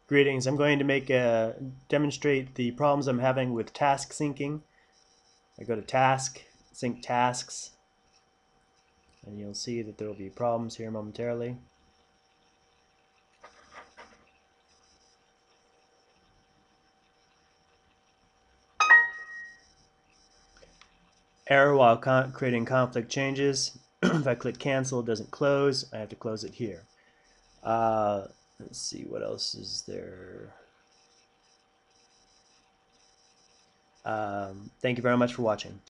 Greetings. I'm going to demonstrate the problems I'm having with task syncing. I go to task, sync tasks, and you'll see that there will be problems here momentarily. Error while creating conflict changes. If I click cancel, it doesn't close. I have to close it here. Let's see, what else is there? Thank you very much for watching.